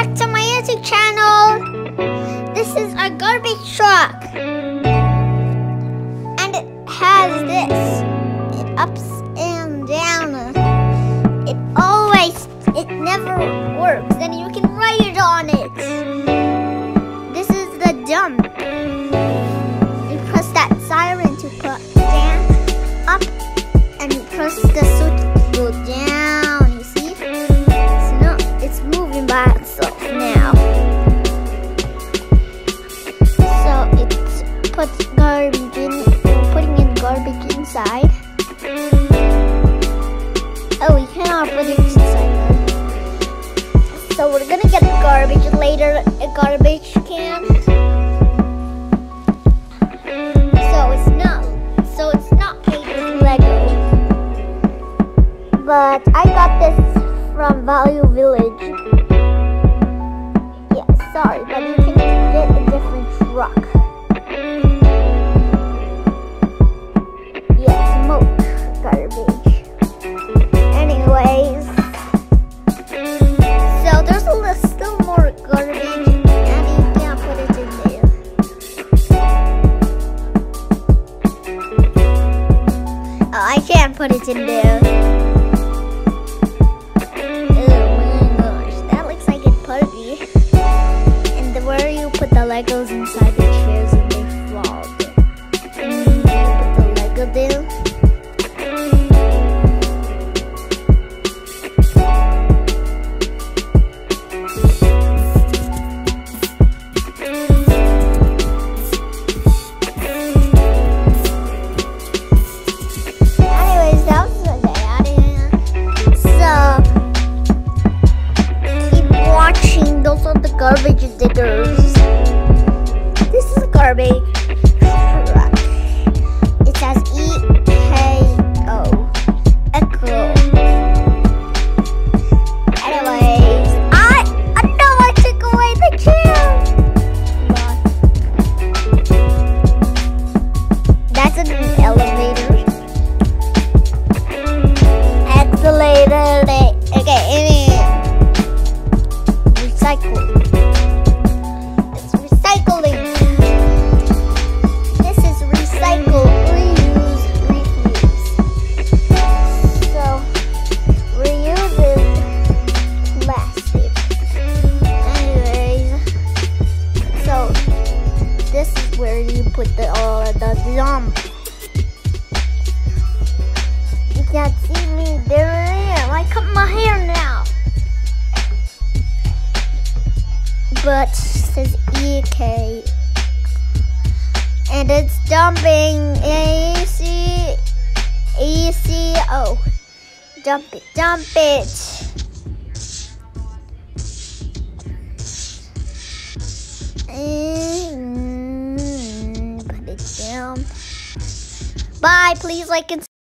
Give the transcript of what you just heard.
back to my YouTube channel. This is a garbage truck. And it has this. It ups and down. It never works. And you can ride on it. This is the dump. You press that siren to put down, up, and you press the switch to go down. You see? It's moving by itself now. So it puts garbage in, putting in garbage inside. Oh, we cannot put it inside though. So we're gonna get garbage later, a garbage can. So it's not made with Lego. But I got this from Value Village. Yeah, sorry, but you can get a different truck. Yeah, smoke garbage. Anyways, so there's still more garbage, and you can't put it in there. Oh, I can't put it in there. Where you put the Legos inside the chairs and they fall. And you put the Lego there. Anyways, that was the day out here. So keep watching. Those are the garbage diggers. This is a garbage truck. It says EKO. Echo. Anyways, I know I took away the chair. That's an elevator. Escalator. Okay, recycle. This is recycle, reuse, refuse. So, reuse is plastic. Anyways, so this is where you put all of the dump. You can't see me there. I cut my hair now. But it says EK. And it's dumping ECO. Dump it. And put it down. Bye. Please like and